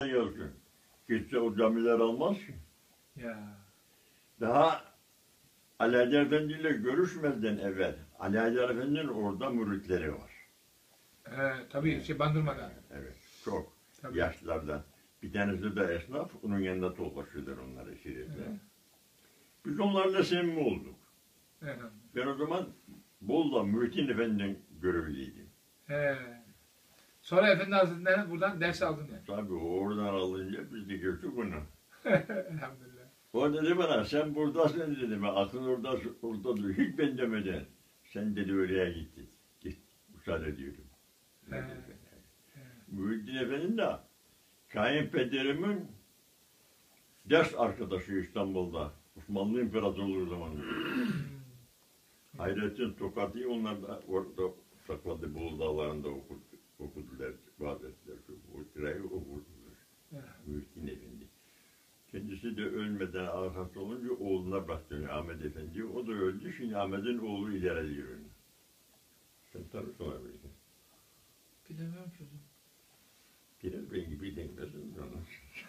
yazsın. Gitse o camiler almaz ki. Ya. Daha Ali Haydar Efendi ile görüşmeden evvel Ali Haydar Efendi'nin orada müritleri var. Tabii Bandırma'da. Evet, çok Tabii. yaşlılardan. Bir tanesi de esnaf, onun yanında toplaşıyorlar onları şirketle. Biz onlarla samimi olduk. Ben o zaman Bolu'da Muhittin Efendi'nin görevliydim. Sonra Efendi Hazretleri'nden buradan ders aldın yani. Tabii oradan alınca biz de gördük bunu. Elhamdülillah. O dedi bana, sen buradasın dedi. Aklın orada dur. Hiç ben demeden. Sen dedi oraya gittin. Git, müsaade ediyorum. Muhittin Efendi de kayınpederimin ders arkadaşı İstanbul'da. Osmanlı İmparatorluğu zamanında. Hayrettin Tokat'ı onlar da orada sakladı. Bolu Dağları'nda okudular. Vaaz ettiler. Oturayı okudular. Muhittin Efendi. Kendisi de ölmeden arkası olunca oğluna bıraktı Ahmet Efendi. O da öldü. Şimdi Ahmet'in oğlu ilerliyor. Sen tanırsın abi. Bilemiyorum ki. Biraz ben gibi denmesin onu.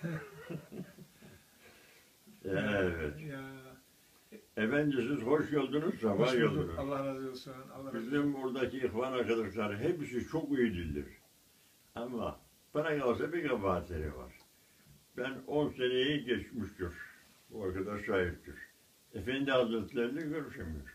Evet. Efendim siz hoş geldiniz, sabah geldiniz. Allah razı olsun. Bizim buradaki ihvan arkadaşlar hepsi çok iyidirler. Ama bana kalsa bir kabahatleri var. Ben 10 seneyi geçmiştir. Bu arkadaş şahittir. Efendi Hazretleri'yle görüşemiyor.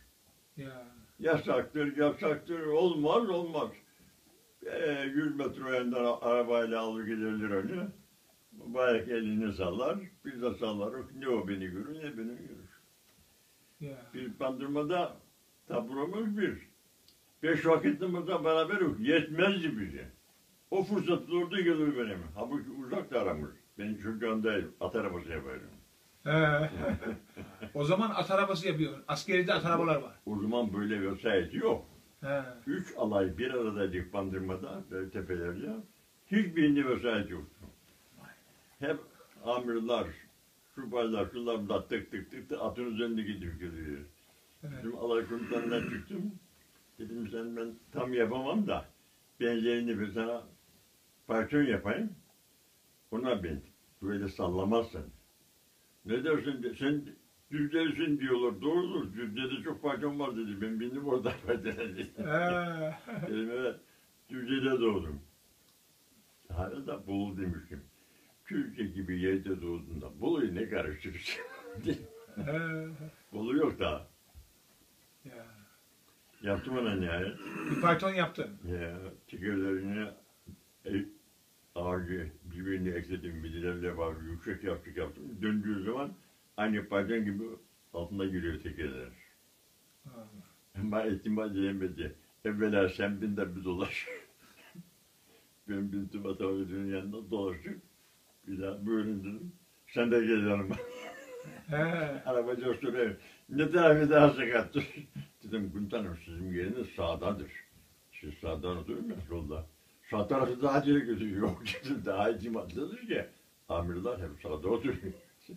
Yasaktır, olmaz. 100 metre önden arabayla alır giderler öyle. Mübarek elini sallar, biz de sallarız. Ne o beni görür, ne beni görür. Biz Bandırma'da taburumuz bir. 5 vakitimizde beraber yok. Yetmezdi bize. O fırsat orada gelir benim. Halbuki uzak da aramız. Benim çocuğum değil, at arabası yaparım. O zaman at arabası yapıyor. Askeride at arabalar var. O zaman böyle vesayet yok. 3 alay bir aradaydık Bandırma'da, böyle tepelerde. Hiçbirinde vesayet yoktu. Hep amirler, subaylar, şunlar da tık atın üzerinde gidip geliyor. Bizim alay komutanından çıktım. Dedim sen ben tam yapamam da benzerini bir sana parçon yapayım. Ona ben böyle sallamazsın. Ne dersin? Sen Düzce'lisin diyorlar. Doğrudur. Düzce'de çok parçam var dedi. Ben bindim orada parçana dedi. Dedim evet. Düzce'de doğdum. Hala da Bolu demiştim. Türkiye gibi yerde doğdun da Bolu'yu ne karıştırırsın? Bolu yok daha. Yaptım ona nihayet. Bir parton yaptın. Tekerlerini ağacı birbirini ekledim. Bilgilerle var. Yüksek yaptım. Döndüğü zaman aynı parçan gibi altında giriyor tekerler. Ama ihtimal diyemedi. Evvela sen bin de bir dolaş. Ben bindim Atalı'nın yanında dolaştık. Bir daha buyurun dedim. Sen de gel yanıma. Arabacı soruyor. Ne tarafı daha sakattır? Dedim komutanım sizin yeriniz sağdadır. Siz sağdan oturun ya yolda. Sağ tarafı daha ileri götürüyor. Yok dedim daha itimatlıdır ki. Amirler hep sağda oturuyor.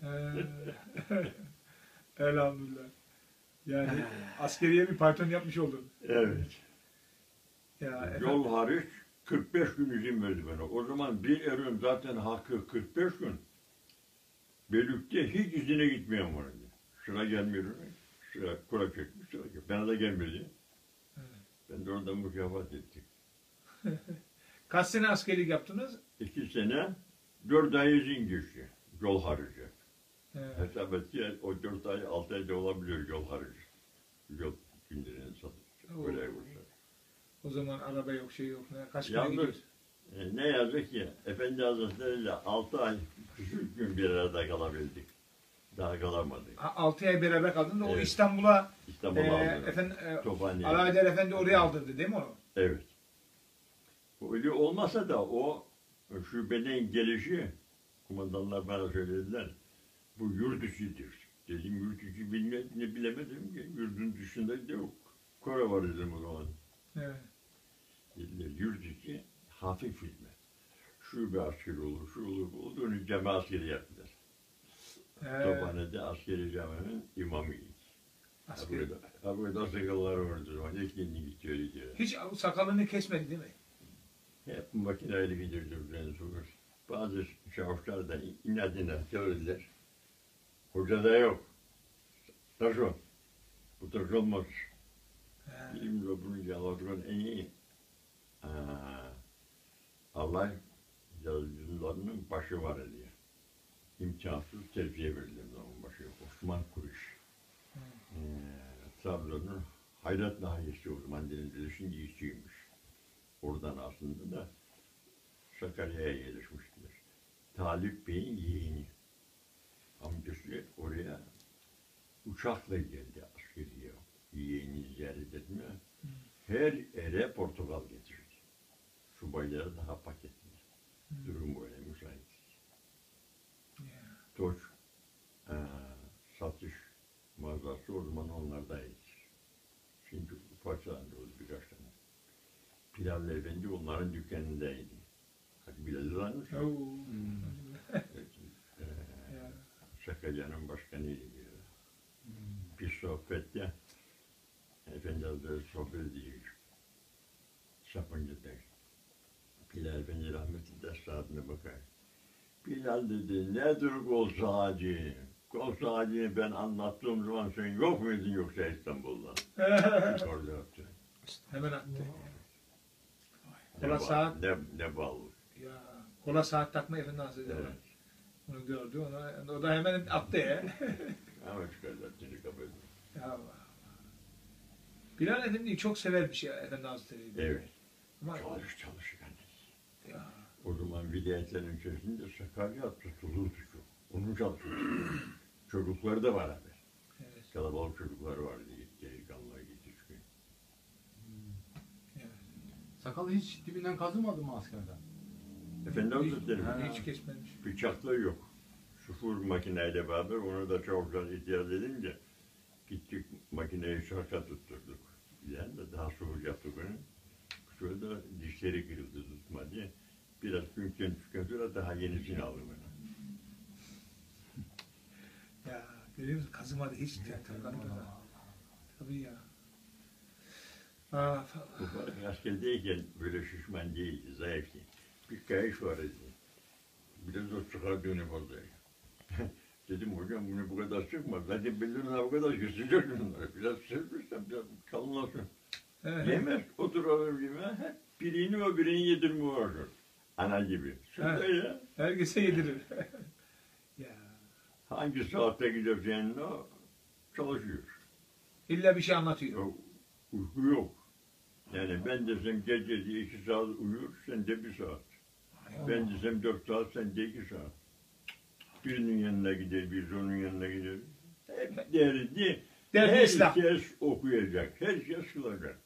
Elhamdülillah. Yani askeriye bir parton yapmış oldun. Evet. Yol hariç 45 gün izin verdi bana. O zaman bir erin zaten hakkı 45 gün. Bölükte hiç izine gitmiyorum orada. Sıra gelmiyor. Sıra kura çekmiş. Sıra yok. Bana da gelmedi. Ben de orada mükafat ettim. Kaç sene askerlik yaptınız? 2 sene 4 ay izin geçti. Yol harici. Hesap et ki o 4 ay 6 ayda olabiliyor yol harici. Yol günlerini satır. Öyle olursa. O zaman araba yok, şey yok. Kaç gün gidiyorsun? Ne yazık ki Efendi Hazretleri'yle 6 ay küçük gün bir arada kalabildik. Daha kalamadık. 6 ay beraber kaldın da evet. O İstanbul'a aldı. Ali Haydar Efendi oraya aldırdı değil mi onu? Evet. Öyle olmasa da o şubenin gelişi kumandanlar bana söylediler. Bu yurt içidir. Dedim yurt içi bilemedim ki yurdun dışında da yok. Kore var dedim o zaman. Evet. Dediler yurt içi hafif hizmet. Şube askeri olur, şu olur, bu olur. Onu cami askeri yaptılar. Tophane'de askeri caminin imamıydı. Burada sakallar vardı. Hiç kendi gidiyor. Hiç sakalını kesmedi değil mi? Hep makineyle gidiyordu. Bazı çavuşlar da inadına söylediler. Hoca da yok. Taş o. Bu taş olmaz. Bilimle bunu yaladığın en iyi. Allah yazıcılarının başı var diye. İmkansız terfiye verildi onun başı. Osman Kuruş. Trabzon'un Hayrat Nahiyesi o zaman denizli işçiymiş. Oradan aslında da Sakarya'ya yerleşmiştiler. Talip Bey'in yeğeni. Amcası oraya uçakla geldi askeriye. Yeğeni ziyaret etmeye. Her ere Portakal getirdi. Subaylara daha paketli. Durum böyle müsait. Toç satış mağazası o zaman onlardaydı. Şimdi parçalandı oldu birkaç tane. Pilavlı Efendi onların dükkanındaydı. Hadi Bilal varmış. Sakarya'nın başkanıydı. Bir sohbette Efendi Hazretleri sohbet ediyor. Sapanca'da. Bilal Efendi rahmetli de saatine bakar. Bilal dedi, nedir kol sağacı? Kol sağacını ben anlattığım zaman sen yok muydun yoksa İstanbul'da? Orada yaptı. Hemen attı. Kola saat. Ne bağlı. Ya, kola saat takma Efendi Hazretleri. Evet. Onu gördü, o da hemen attı ya. Ama çıkarlar, seni kabul ediyor. Ya Allah. Bilal Efendi'yi çok severmiş ya Efendi Hazretleri. Evet. Ama Çalış yani. Ya. O zaman vilayetlerin içerisinde Sakarya tutulurdu çok. Onun çalışıyordu. Çocukları da var abi. Evet. Kalabalık çocukları vardı. Delikanlılar yetişkin. Evet. Sakalı hiç dibinden kazımadı mı askerden? Efendi Hazretleri Hiç kesmemiş. bıçakla yok. Sıfır makineyle beraber onu da çavuşlar itiraz edince gittik makineyi şarka tutturduk. Yani de daha soğuk yaptık onu. Şurada dişleri kırıldı tutma diye. Biraz günkten sonra daha yenisini aldım onu. Ya görüyor musun? Kazımadı hiç. Tabii ya. Bu askerdeyken böyle şişman değildi, zayıftı. Bir kayış var idi. Biraz o çıkardığını bozdu. Dedim hocam bunu bu kadar sıkma. Zaten bildiğin bu kadar sıcak bunlar. Biraz sıkmışsam biraz kalınlasın. Yemez, otur alır yemeğe. Hep birini o birini yedirme vardır. Ana gibi. Şurada ya. Herkese yedirir. Ya. Hangi saatte gideceğin o çalışıyor. İlla bir şey anlatıyor. Uyku yok. Yani ben desem gece 2 saat uyur, sen de 1 saat. Ben desem 4 saat, sen de 2 saat. Birinin yanına gider, bir onun yanına gider. Hep derdi. Herkes okuyacak, herkes kılacak.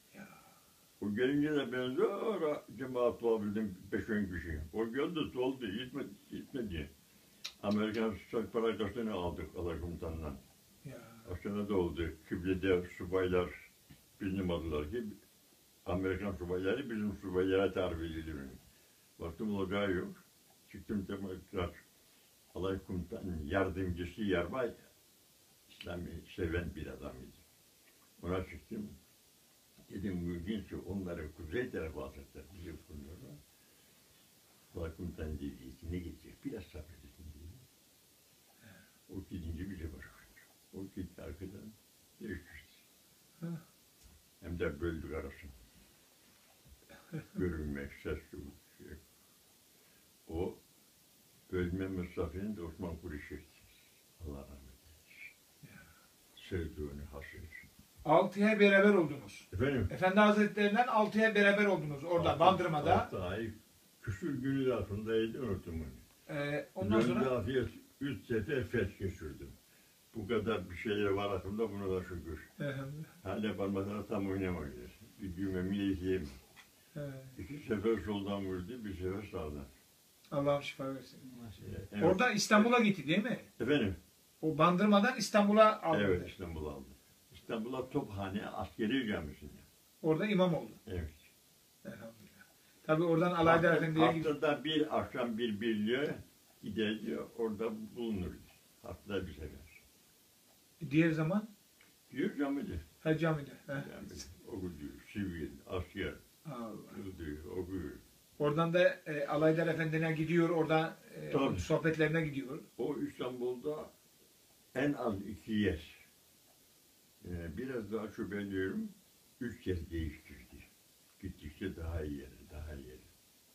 O gelince de ben zor cemaat bulabildim 5-10 kişi. O geldi, doldu, gitmedi. Amerikan Sıçak Parakası'nı aldık Alakomutan'dan. Aşağıda da oldu. Kıblede subaylar bizim adılar ki Amerikan subayları bizim subaylara tarif edildi. Baktım olacağı yok. Çıktım tekrar Alakomutan'ın yardımcısı Yarbay İslam'ı seven bir adam idi. Ona çıktım. Dedim mümkünse onları kuzey tarafa alacaklar. Bizi okunuyorlar. Alakomutan dedi ki ne gidecek? Biraz sabredin dedi. O gidince bize bırakıyor. O gitti arkadan değiştirdi. Hem de böldük arasını. Görünmek, ses şey. O bölme mesafeni de Osman Kuruş etti. Allah rahmet eylesin. Sevdiğini hasret. 6'ya beraber oldunuz. Efendim? Efendi Hazretlerinden 6'ya beraber oldunuz orada Bandırma'da. 6 ay küsur günü altındaydı unuttum onu. Ondan sonra 3 sefer fesh geçirdim. Bu kadar bir şeyler var aklımda buna da şükür. Hala parmaklarına tam oynamayız. Bir düğmemi yiyeyim. 2 sefer soldan vurdu, bir sefer sağdan. Allah'ım şifa versin. Evet. Orada İstanbul'a gitti değil mi? Efendim? O Bandırma'dan İstanbul'a aldı. Evet, İstanbul'a aldı. İstanbul'a Tophane Askeri Camisi'nde. Orada imam oldu. Evet. Elhamdülillah. Tabii oradan Alayda Efendi'ye gitti. Haftada bir akşam bir birliğe giderdi, orada bulunurdu. Haftada bir sefer. Diğer zaman? Diyor camide. Camide. Camide. Okuyor, sivil, asker. Allah. Okuyor. Oradan da Alaydar Efendi'ne gidiyor, orada Tabii. sohbetlerine gidiyor. O İstanbul'da en az 2 yer. Biraz daha şüpheliyorum. 3 kez değiştirdi. Gittikçe daha iyi yere, daha iyi yere.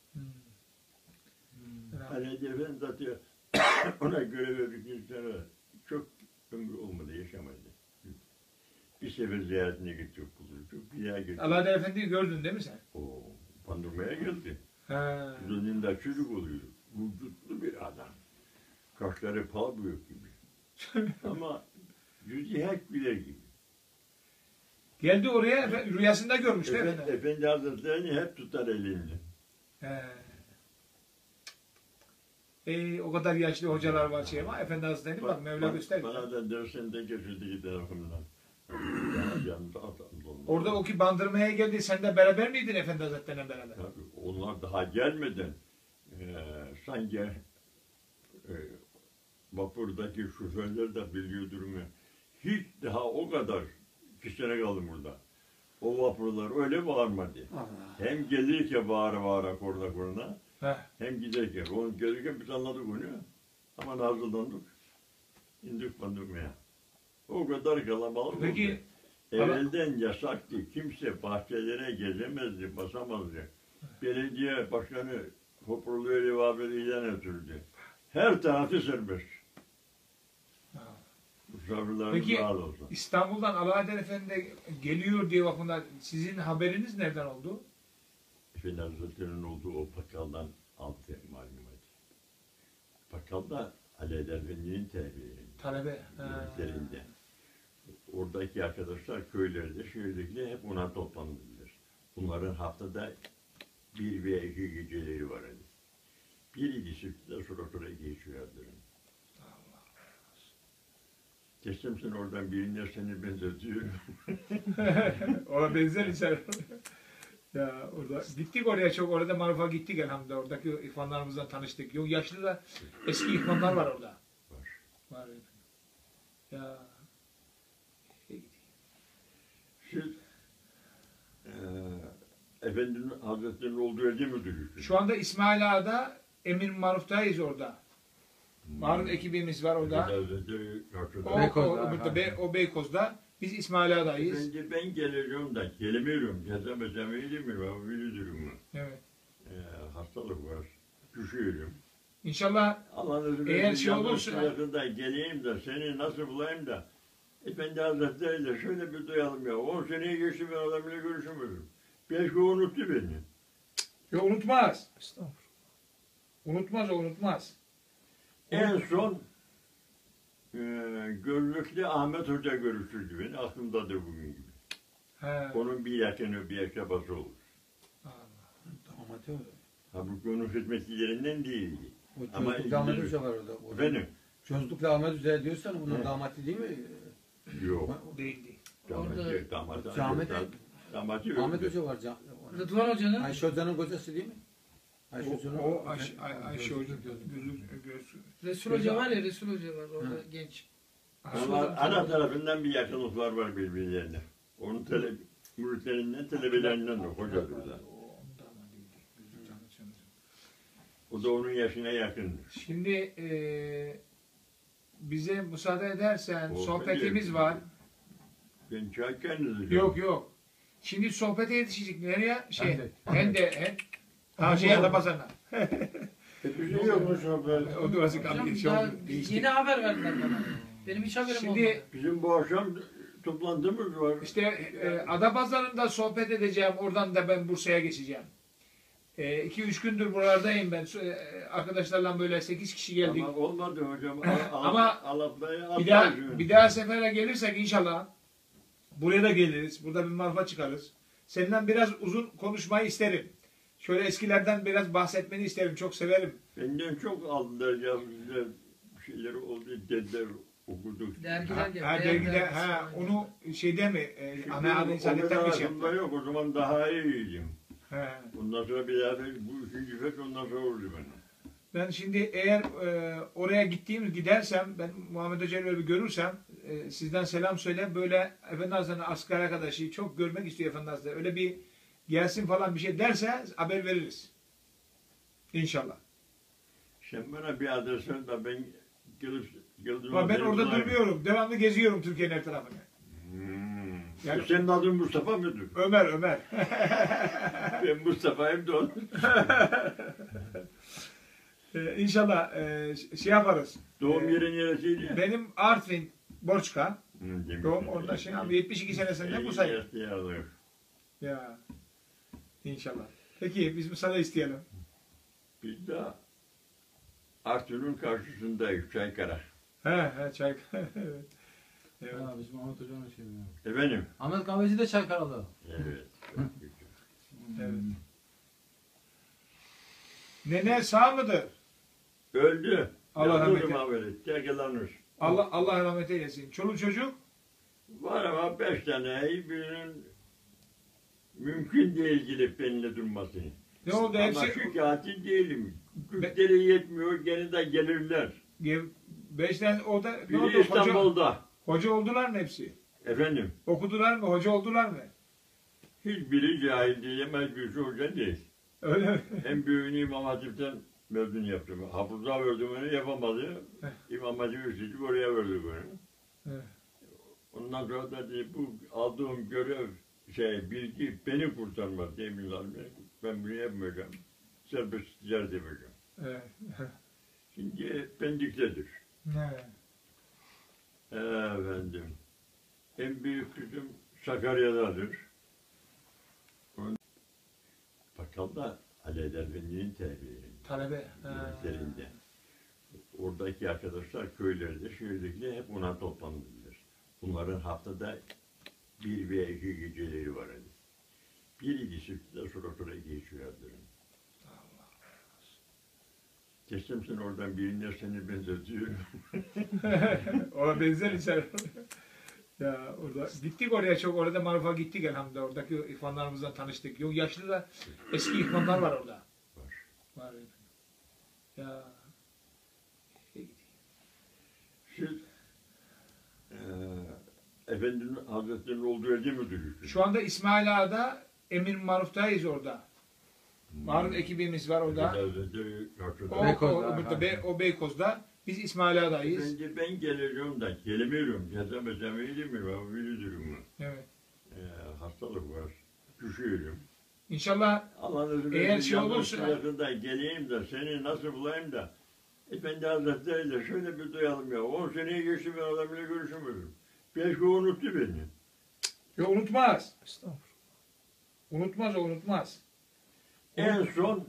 Hani efendim zaten ona göre verdikten sonra çok ömrü olmadı, yaşamadı. Bir sefer ziyaretine gittik, bulduk. Bir daha gittik. Alaydar Efendi'yi gördün değil mi sen? O Bandırma'ya geldi. Ha. Üzerinde çocuk oluyor. Vücutlu bir adam. Kaşları pal büyük gibi. Ama yüzü hep güler gibi. Geldi oraya, rüyasında görmüş değil mi? Efendi Hazretleri'ni hep tutar elinde. O kadar yaşlı hocalar var şey ama Efendi Hazretleri bak Mevla gösterdi. Bana da dersinde geçirdi tarafımdan. Orada o ki Bandırma'ya geldi, sen de beraber miydin Efendi Hazretleri'yle beraber? Tabii, onlar daha gelmeden sanki vapurdaki şoförler de biliyor durumu. Hiç daha o kadar 2 sene kaldım burada. O vapurlar öyle bağırmadı. Allah. Hem gelirken bağıra bağıra korna korna, Heh. hem giderken. Onu gelirken biz anladık onu. Hemen hazırlandık. İndik Bandırma'ya. O kadar kalabalık Peki, oldu. Evvelden yasaktı. Kimse bahçelere gezemezdi, basamazdı. Belediye başkanı hoparlör rivabeli ilan ettirdi. Her tarafı serbest. Misafirlerimiz Peki, rahat olsun. İstanbul'dan Alaeddin Efendi geliyor diye bakımda sizin haberiniz nereden oldu? Efendi Hazretleri'nin olduğu o bakkaldan altı malumat. Bakkalda Alaeddin Efendi'nin Talebe. üzerinde. Oradaki arkadaşlar köylerde, şehirdekiler hep ona toplandılar. Bunların haftada 1 veya 2 geceleri var. Hani. Bir ikisi de sonra geçiyorlar. Geçtim sen oradan birine seni benzetiyorum. Ona benzer insan. Ya orada gittik oraya çok, orada marufa gittik elhamdülillah. Oradaki ihvanlarımızla tanıştık. Yok yaşlı da eski ihvanlar var orada. Var. Ya. Siz Efendinin Hazretleri'nin olduğu yerde mi duruyorsunuz? Şu anda İsmail Ağa'da Emir Maruf'tayız orada. Maruf ekibimiz var orada. Hazretleri karşıda. O Beykoz'da. Biz İsmail Ağa'dayız. Ben geleceğim da gelemiyorum. Gezemezsem iyi değil mi? Ben biliyorum. Evet. Hastalık var. Düşüyorum. İnşallah eğer şey olursa yakında geleyim de seni nasıl bulayım da Efendi Hazretleri'yle şöyle bir duyalım ya. 10 seneye geçti ben adamla görüşemedim. Belki o unuttu beni. ya unutmaz. Estağfurullah. Unutmaz. En son Gönlüklü Ahmet Hoca görüşürdü beni. Aklımdadır bugün gibi. He. Onun bir yakını, bir akrabası olur. Damatı Ha bu gönül hizmetlilerinden değildi. o Ama Çözlük'le Ahmet Hoca var orada. Benim. Çözlük'le Ahmet Hoca diyorsan onun He. damatı değil mi? Yok. Değildi. Damatı. Ahmet Ahmet Hoca var. Rıdvan Hoca'nın Ayşe Hoca'nın kocası değil mi? Ayşe Hoca'nın. Ayşe Hoca Resul Hoca var ya, Resul Hoca var orada genç. Onlar ana tarafından bir yakınlıklar var birbirlerine. Onun müritlerinden, talebelerinden de hocadır da. O da onun yaşına yakın. Şimdi bize müsaade edersen O sohbetimiz biliyorum. var. Ben çay kendiniz. Yok. Şimdi sohbete yetişecek. Nereye? Hendek. Adapazarı'na. Bir şey yokmuş haber. O durası Hocam kaldı. daha yeni haber verdiler bana. Benim hiç haberim Şimdi olmadı. Bizim bu akşam toplantımız var. İşte Adapazarı'nda sohbet edeceğim. Oradan da ben Bursa'ya geçeceğim. 2-3 gündür buralardayım ben. Arkadaşlarla böyle 8 kişi geldik. Ama olmadı hocam. Ama Alaplaya bir daha sefere gelirsek inşallah buraya da geliriz. Burada bir marfa çıkarız. Senden biraz uzun konuşmayı isterim. Şöyle eskilerden biraz bahsetmeni isterim. Çok severim. Benden çok aldılar ya. Bize şeyler oldu. Dediler okuduk. Dergiler geldi. Dergide onu şeyde mi? Ana adı insanlıktan bir şey aklımda yaptı. yok. O zaman daha iyiydim. He. Bundan sonra bir daha bu 3. fet ondan sonra oldu benim. Ben şimdi eğer oraya gidersem, ben Muhammed Hoca'yı bir görürsem sizden selam söyle. Böyle Efendi Hazretleri'nin asker arkadaşı çok görmek istiyor Efendi Hazretleri. Öyle bir gelsin falan bir şey derse haber veririz. İnşallah. Sen bana bir adres ver de ben gelip Ama ben orada durmuyorum. Devamlı geziyorum Türkiye'nin her tarafını. Yani- Senin adın Mustafa mıdır? Ömer. Ben Mustafa'yım da onu. İnşallah şey yaparız. Doğum yerin neresiydi? Benim Artvin, Borçka. Demek Doğum ki. orada şey ama 72 senesinden bu sayı. Ya. İnşallah. Peki biz müsaade isteyelim. Biz de Arthur'un karşısındayız Çaykara. He çay. Evet. Ha, bizim Ahmet Hoca'nın şeyi. Efendim? Ahmet Kahveci de Çaykaralı. Evet. Evet. Nene sağ mıdır? Öldü. Allah rahmet eylesin. eylesin. Tekelanır. Allah rahmet eylesin. Çoluk çocuk? Var ama 5 tane birinin mümkün değil gidip benimle durması. Ne oldu Ama hepsi? şu katil değilim. Güçleri yetmiyor gene de gelirler. 5 tane o da ne Biri oldu? İstanbul'da. Hoca oldular mı hepsi? Efendim? Okudular mı? Hoca oldular mı? Hiçbiri cahil diyemez bir şey hoca değil. Öyle mi? En büyüğünü İmam Hatip'ten mezun yaptım. Hafızlığa verdim onu yapamadı. İmam Hatip Üstücük oraya verdi bunu. Evet. Ondan sonra da dedi, bu aldığım görev bilgi beni kurtarmaz demirler. Ben bunu yapmayacağım. Serbest ticaret yapacağım. Evet. Şimdi Pendik'tedir. Evet. Efendim. En büyük kızım Sakarya'dadır. Bakkal da Ali Eder Efendi'nin Talebe. üzerinde. Oradaki arkadaşlar köylerde, şehirdekiler hep ona toplanırlar. Bunların haftada 1 veya 2 geceleri var. Yani. Bir ikisi de sonra geçiyorlar. Geçtim sen oradan birine seni benzetiyorum. Ona benzer insan. Ya orada gittik oraya çok orada Maruf'a gittik elhamdülillah. Oradaki ihvanlarımızla tanıştık. Yok yaşlı da eski ihvanlar var orada. Var. Ya. Siz Efendimiz Hazretleri'nin olduğu yerde mi duruyorsunuz? Şu anda İsmail Ağa'da Emir Maruf'tayız orada. Maruf ekibimiz var orada. Hazretleri O, Beykoz'da. o Beykoz'da. Biz İsmail Ağa'dayız. Bence ben geleceğim da gelemiyorum. Gezemesem iyi değil mi? Ben böyle durum var. Evet. Hastalık var. Düşüyorum. İnşallah Allah'ın izniyle eğer şey olursa yakında geleyim de seni nasıl bulayım da Efendi Hazretleri'yle şöyle bir duyalım ya. 10 seneye geçti ben adamla görüşemedim. Belki unuttu beni. ya unutmaz. Unutmaz. En son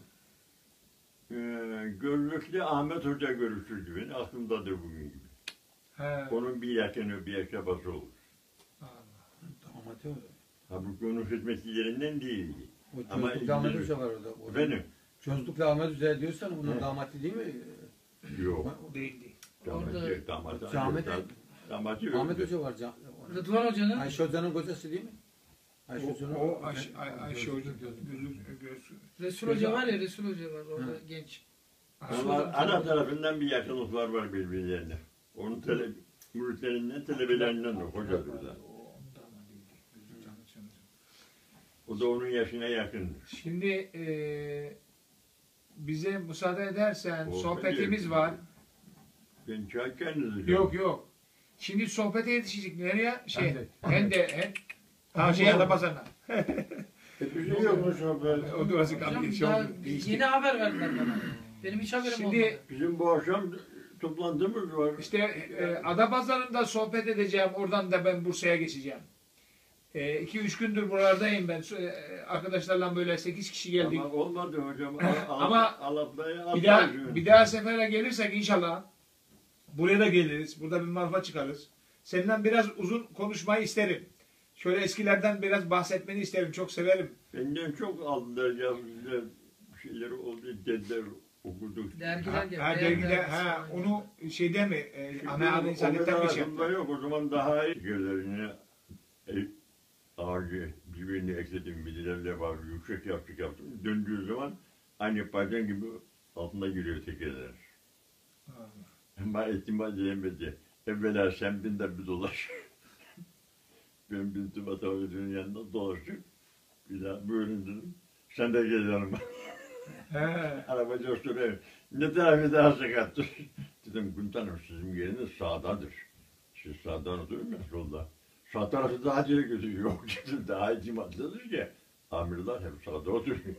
Gözlüklü Ahmet Hoca görüşürdü beni. Aklımdadır bugün gibi. He. Onun bir yakını, bir akrabası olur. Ahmet Hoca. Halbuki onun hizmetçilerinden değildi. O Ama Çözlük'le Ahmet İngiliz- Hoca var orada. Efendim? Çözlük'le Ahmet Hoca diyorsan onun damatı değil mi? Yok. Değildi. Damatı, damatı. Ahmet- Damatı Ahmet öldü. Hoca var. Rıdvan Hoca'nın Ayşe Hoca'nın kocası değil mi? Ayşe O Hoca'nın. Ayşe Hoca. Resul Hoca var ya, Resul Hoca var orada genç. Onlar ana tarafından bir yakınlıklar var birbirlerine. Onun müritlerinden, talebelerinden de hocadır da. O da onun yaşına yakın. Şimdi bize müsaade edersen O sohbetimiz biliyorum. var. Ben çay kendiniz. Yok. Şimdi sohbete yetişecek. Nereye? Hendek. Adapazarı'na. Bir şey yokmuş haber. O durası Hocam kabul şey daha oldu. Değişti. yeni haber verdiler bana. Benim hiç haberim Şimdi olmadı. Bizim bu akşam toplantımız var. işte Adapazarı'nda sohbet edeceğim. Oradan da ben Bursa'ya geçeceğim. 2-3 gündür buralardayım ben. Arkadaşlarla böyle 8 kişi geldik. Ama olmadı hocam. Ama Alaplayı bir daha sefere gelirsek inşallah buraya da geliriz. Burada bir marfa çıkarız. Senden biraz uzun konuşmayı isterim. Şöyle eskilerden biraz bahsetmeni isterim. Çok severim. Benden çok aldılar ya. Şeyler oldu dediler okuduk. Dergiler geldi. Dergide onu şeyde mi? Ana insanlıktan bir şey aklımda yaptı. yok. O zaman daha iyi. Fikirlerini ağacı birbirini ekledim. Bilgilerle var. Yüksek yaptım. Döndüğü zaman aynı paten gibi altına giriyor tekerler. Ama ihtimal diyemedi. Evvela sen bin de bir dolaş. Ben bindim Atavir'in yanında dolaştık. Bir daha buyurun dedim. Sen de gel yanıma. He. Arabacı soruyor. Ne tarafı daha sakattır? Dedim komutanım sizin yeriniz sağdadır. Siz sağdan oturun ya solda. Sağ tarafı daha acele gözüküyor. Yok dedim daha itimatlıdır ki. Amirler hep sağda oturuyor.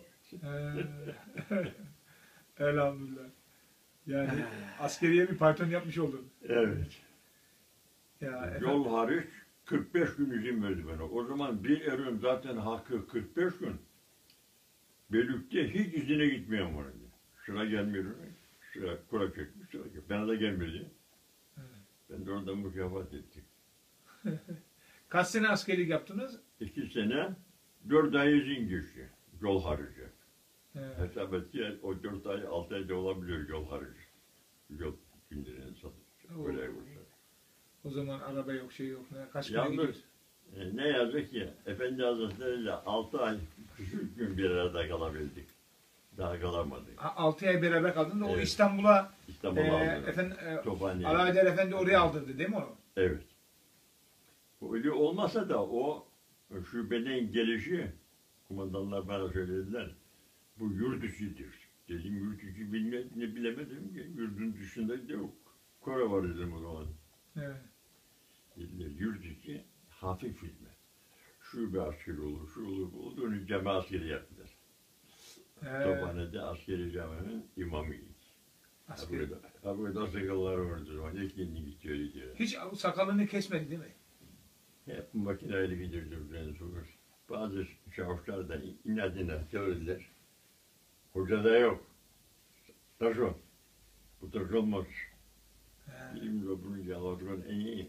Elhamdülillah. Yani askeriye bir parton yapmış oldun. Evet. Ya Yol hariç 45 gün izin verdi bana. O zaman bir erin zaten hakkı 45 gün. Belük'te hiç izine gitmiyorum orada. Sıra gelmiyor. Sıra kura çekmiş. Sıra çekmiş. Bana da gelmedi. Ben de orada mükafat ettim. Kaç sene askerlik yaptınız? 2 sene 4 ay izin geçti. Yol harici. He. Hesap et ki o 4 ay 6 ayda olabiliyor yol harici. Yol günlerini satıyor. Böyle olursa. O zaman araba yok, şey yok. Kaç güne Yalnız gidiyorsun? ne yazık ki Efendi Hazretleri ile 6 ay küçük gün bir arada kalabildik. Daha kalamadık. 6 ay beraber kaldın da o Evet. İstanbul'a İstanbul'a aldılar. efendim Tophaniye. Alaeddin Efendi oraya aldırdı değil mi onu? Evet. Öyle olmasa da o şubenin gelişi kumandanlar bana söylediler. Bu yurt içidir. Dedim yurt içi ne bilemedim ki. Yurdun dışında da yok. Kore var dedim o zaman. Evet. Dediler yurt içi hafif hizmet. Şube askeri olur, şu olur, bu olur. Onu cami askeri yaptılar. Tophane'de askeri caminin imamıydı. Askeri. Burada sakallar vardı o zaman. İlk yeni gidiyor. Hiç sakalını kesmedi değil mi? Hep makineyle gidiyordu ben sonra. Bazı çavuşlar da inadına söylediler. Hoca da yok. Taş o. Bu taş olmaz. Bilim ve bunun yaladığının en iyi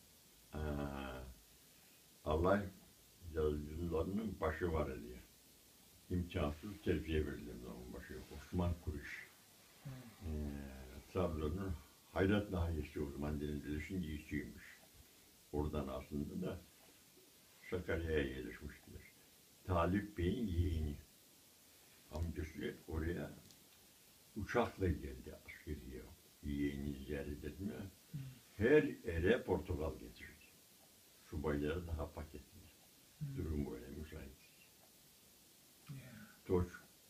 alay yazıcılarının başı var diye. İmkansız terfiye verildi onun başı. Osman Kuruş. Trabzon'un hayrat nahiyesi o zaman denildi. Şimdi işçiymiş. Oradan aslında da Sakarya'ya yerleşmiştiler. Talip Bey'in yeğeni. Amcası oraya uçakla geldi askeriye. Yeğeni ziyaret etmeye. Her ere portakal getirdi. Subaylara daha paketli. Durum böyle müsait. Toç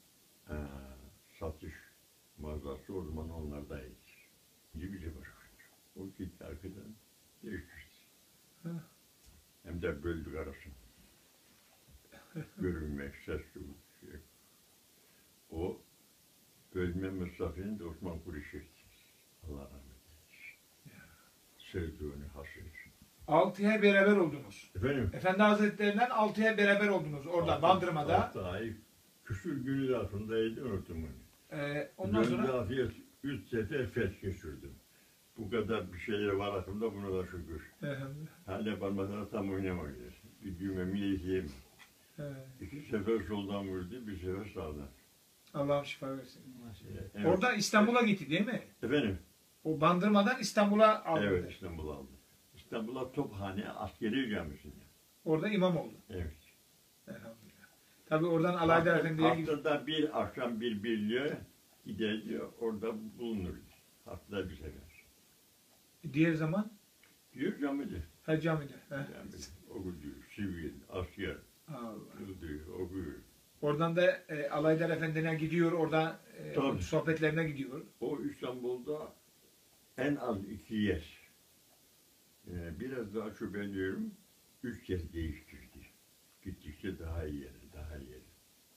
satış mağazası o zaman onlardaydı. Gibi bir başkandı. O gitti arkadan değiştirdi. Hem de böldük arasını. Görünmek, ses yok. Şey. O bölme mesafeni de Osman Kuruş etti. Allah rahmet eylesin. Sevdiğini hasret. 6'ya beraber oldunuz. Efendim? Efendi Hazretlerinden 6'ya beraber oldunuz orada Bandırma'da. 6 ay küsur günü altındaydı unuttum onu. Ondan sonra Müdafiyet 3 sefer feth geçirdim. Bu kadar bir şeyler var aklımda buna da şükür. Hala parmaklarına tam oynamayız. Bir düğmemi yiyeyim. 2 sefer soldan vurdu, bir sefer sağdan. Allah'ım şifa versin. Evet. Orada İstanbul'a gitti değil mi? Efendim? O Bandırma'dan İstanbul'a aldı. Evet, İstanbul'a aldım. İstanbul'a Tophane Askeri Camisi'nde. Orada imam oldu. Evet. Elhamdülillah. Tabii oradan Alaeddin Efendi'ye gitti. Haftada bir akşam bir birliğe giderdi, orada bulunurdu. Haftada bir sefer. Diğer zaman Diyor camide. her camide. Camide. Okuyor, sivil, asker. Allah. Okuyor. Oradan da Alaeddin Efendi'ne gidiyor, orada Tabii. sohbetlerine gidiyor. O İstanbul'da en az 2 yer. Biraz daha şüpheliyorum. 3 kez değiştirdi. Gittikçe daha iyi yere, daha iyi yere.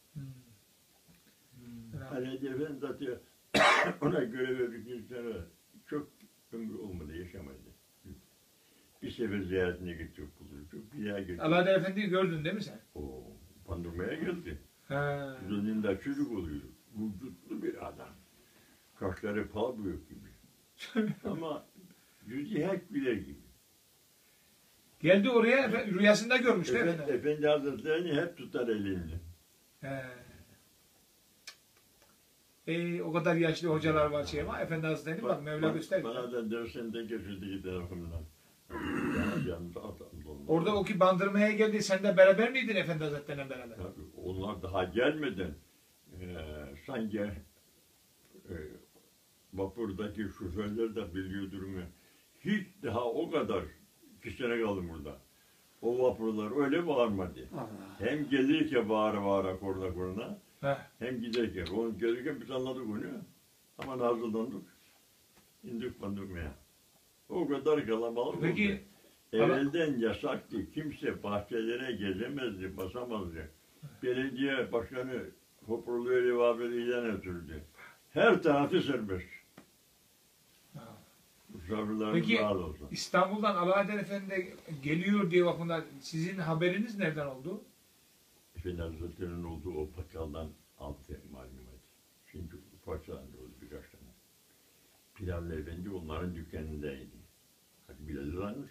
Alaeddin Efendi zaten ona göre verdikleri sonra çok ömrü olmadı, yaşamadı. Bir sefer ziyaretine gittik, bulduk. Bir daha gittik. Alaeddin Efendi'yi gördün değil mi sen? O Bandırma'ya geldi. He. Üzerinde çocuk oluyor. Vücutlu bir adam. Kaşları pal büyük gibi. Ama yüzü hep güler gibi. Geldi oraya, rüyasında görmüş değil mi? Efendi Hazretleri'ni hep tutar elinde. O kadar yaşlı hocalar var şey ama Efendi Hazretleri bak Mevla gösterdi. Bana da dersinde geçirdi iki tarafımdan. Yanında adam olmadı. Orada o ki Bandırma'ya geldi, sen de beraber miydin Efendi Hazretleri'yle beraber? Tabii, onlar daha gelmeden sanki vapurdaki şoförler de biliyor durumu. Hiç daha o kadar 2 sene kaldım burada. O vapurlar öyle bağırmadı. Allah. Hem gelirken bağıra bağıra korna korna Heh. Hem giderken, onun gelirken biz anladık onu. Hemen hazırlandık. İndik pandemaya. O kadar kalabalık Peki, oldu. Evvelden yasaktı. Kimse bahçelere gezemezdi, basamazdı. Belediye başkanı hoparlör rivabeli ilan ettirdi. Her tarafı serbest. Misafirlerimiz Peki, rahat olsun. İstanbul'dan Alaeddin Efendi geliyor diye bakımdan sizin haberiniz nereden oldu? Efendi Hazretleri'nin olduğu o pakaldan aldı malumat. Çünkü parçalandı oldu birkaç tane. Pilavlı Efendi onların dükkanındaydı. Hadi Bilal'i varmış.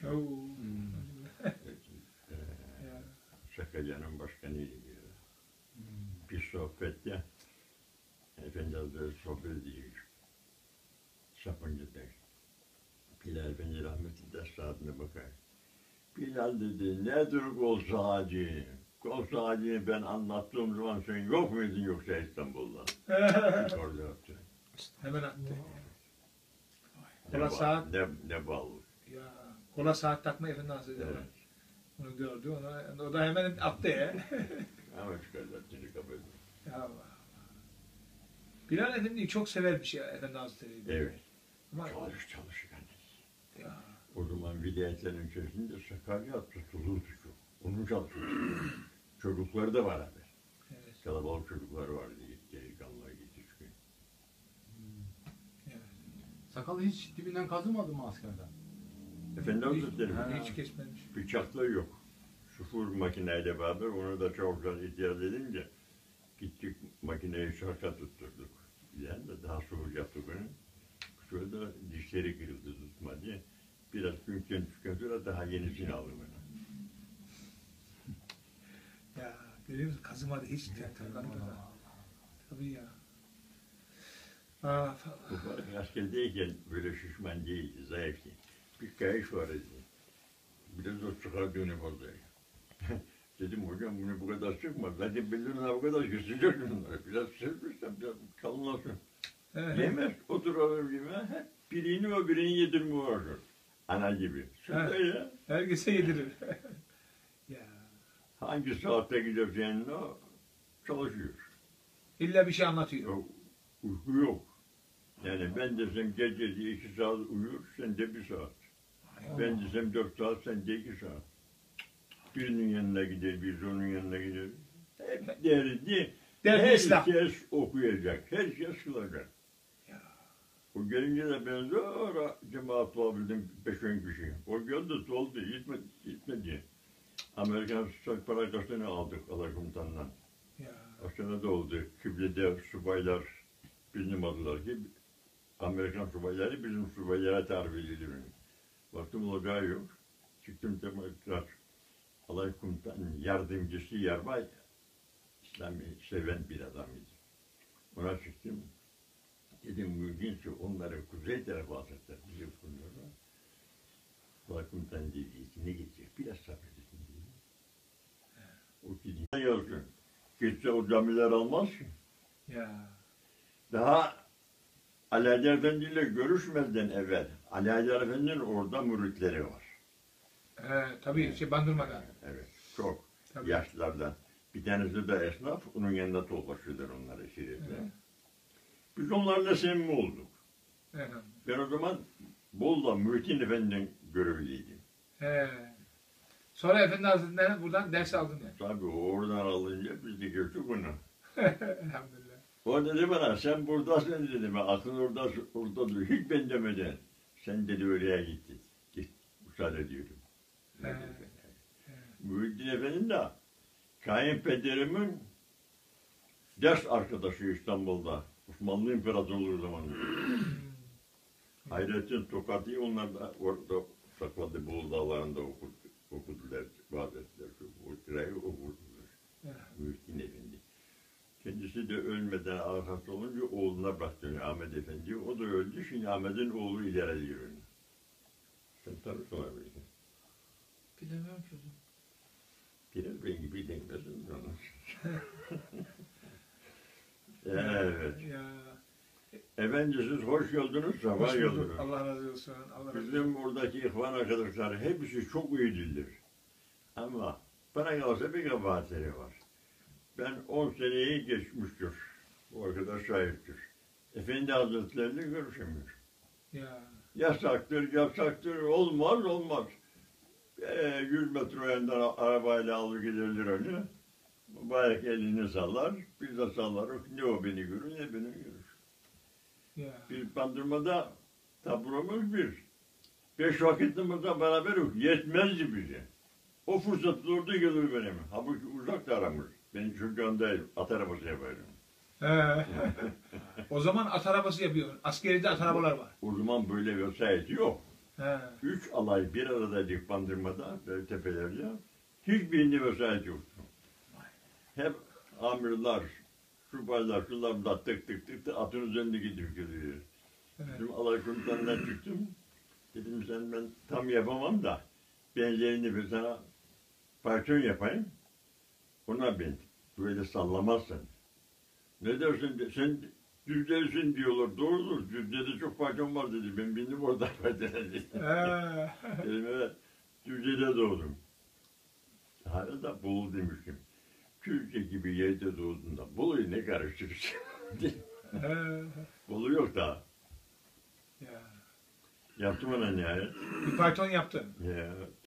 Sakarya'nın başkanıydı. Bir sohbette Efendi Hazretleri sohbet ediyor. Sapanca'da. Bilal Efendi rahmetli saatine bakar. Bilal dedi, nedir kol saati? Kol saatini ben anlattığım zaman sen yok muydun yoksa İstanbul'da? Orada yaptı. Hemen attı. Ne, Kola saat. ne bal. Ya, kola saat takma Efendi Hazretleri. Evet. Onu gördü, o da hemen attı ya. Ama çıkarlar seni kabul ediyor. Ya Allah. Bilal Efendi'yi çok severmiş ya Efendi Hazretleri. Evet. Ama Çalışkan. ya, O zaman vilayetlerin içerisinde Sakarya tutulurdu çok. Onun çalışıyordu. Çocukları da var abi. evet, Kalabalık çocukları vardı. Delikanlılar yetişkin. evet. Sakalı hiç dibinden kazımadı mı askerden? Efendi Hazretleri Hiç kesmemiş. bıçakla yok. Sıfır makineyle beraber onu da çok güzel itiraz edince gittik makineyi şarka tutturduk. Yani de daha soğuk yaptık onu. Şurada dişleri kırıldı tutma diye. Biraz günkten sonra daha yenisini aldım onu. Ya görüyor musun? Kazımadı hiç. Tabii ya. Aa, Bu askerdeyken böyle şişman değildi, zayıftı. Bir kayış var idi. Biraz o çıkardığını fazla. Dedim hocam bunu bu kadar sıkma. Zaten belirine bu kadar kesecek bunları. Biraz sıkmışsam biraz kalınlasın. Yemez. Oturalım gibi. Birini o birini yedirme vardır. Ana gibi. Şurada ya. herkese yedirir. Ya. Hangi saatte gideceğin o çalışıyor. İlla bir şey anlatıyor. Yok, uyku yok. Yani ben desem gece 2 saat uyur, sen de 1 saat. Ben desem 4 saat, sen de 2 saat. Birinin yanına gider, bir onun yanına gider. Hep derdi, herkes okuyacak, herkes kılacak. O gelince de ben zor cemaat bulabildim 5-10 kişi. O geldi, soldu, gitmedi. Amerikan Sıçak Parakası'nı aldık Alakomutan'dan. O sene de oldu. Kıblede subaylar bizim adılar ki Amerikan subayları bizim subaylara tarif edilir. Baktım olacağı yok. Çıktım tekrar Alakomutan'ın yardımcısı Yarbay İslam'ı seven bir adamıydı. Ona çıktım. Dedim mümkünse onları kuzey tarafa alacaklar. Bizi kuruyorlar. Alakomutan dedi ne gidecek? Biraz sabredin dedi. O dedi ne yazıyor? Gitse o camiler almaz ki. Ya. Daha Ali Haydar Efendi ile görüşmeden evvel Ali Haydar Efendi'nin orada müritleri var. Tabii Bandırma'da. Evet, çok Tabii. yaşlılardan. Bir tanesi de esnaf, onun yanında toplaşıyorlar onları şerifle. Biz onlarla samimi olduk. Evet. Ben o zaman Bolu'da Muhittin Efendi'nin görevliydim. Sonra Efendi Hazretleri'nden buradan ders aldın ya. Tabii oradan alınca biz de gördük onu. Elhamdülillah. O dedi bana sen buradasın dedi. Ben aklın orada dur. Hiç ben demeden. Sen dedi oraya gittin. Git. Müsaade ediyorum. Muhittin Efendi de kayınpederimin ders arkadaşı İstanbul'da. Osmanlı İmparatorluğu zamanında. Hayrettin Tokat'ı onlar da orada sakladı. Bolu Dağları'nda okudular. Vazetler. O sırayı okudular. Muhittin Efendi. Kendisi de ölmeden arkası olunca oğluna bıraktı Ahmet Efendi. O da öldü. Şimdi Ahmet'in oğlu ilerliyor. Sen tanırsın abi. Bilemiyorum ki hocam. Biraz ben gibi denkmesin onu. Evet. Ya. Efendim siz hoş geldiniz, sabah geldiniz. Allah razı olsun. Allah razı olsun. Bizim oradaki ihvan arkadaşlar hepsi çok iyidirler. Ama bana kalırsa bir kabahatleri var. Ben 10 seneyi geçmiştir. Bu arkadaş şahittir. Efendi Hazretleri'yle görüşemiyor. Ya. Yasaktır, yasaktır, olmaz, olmaz. 100 metre önden arabayla alır gidilir önü. Mübarek elini sallar, biz de sallarız. Ne o beni görür, ne beni görür. Ya. Biz Bandırma'da taburumuz bir. 5 vakit namazla beraber yok. Yetmezdi bize. O fırsat durdu gelir benim. Halbuki uzak da aramız. Benim çocuğum değil, at arabası yaparım. He. O zaman at arabası yapıyor. Askeride at arabalar var. O zaman böyle vesayet yok. He. 3 alay bir aradaydık Bandırma'da, böyle tepelerde. Hiçbirinde vesayet yoktu. Hep amirler, subaylar, şunlar da tık tık tık tık atın üzerinde gidip geliyor. Evet. Bizim alay komutanından çıktım. Dedim sen ben tam yapamam da benzerini bir sana parçon yapayım. Ona bin. Böyle sallamazsın. Ne dersin? Sen Düzce'lisin diyorlar. Doğrudur. Düzce'de çok parçam var dedi. Ben bindim orada parçana dedi. He. Dedim evet. Düzce'de doğdum. Hala da Bolu demiştim. Türkiye gibi yerde doğdun da Bolu'yu ne karıştırırsın? He. Bolu yok daha. Ya. Yaptım ona nihayet. Bir fayton yaptın. Ya,